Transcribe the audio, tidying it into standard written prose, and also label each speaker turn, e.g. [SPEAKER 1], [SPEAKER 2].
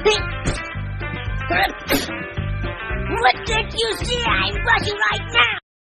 [SPEAKER 1] What did you see? I'm rushing right now.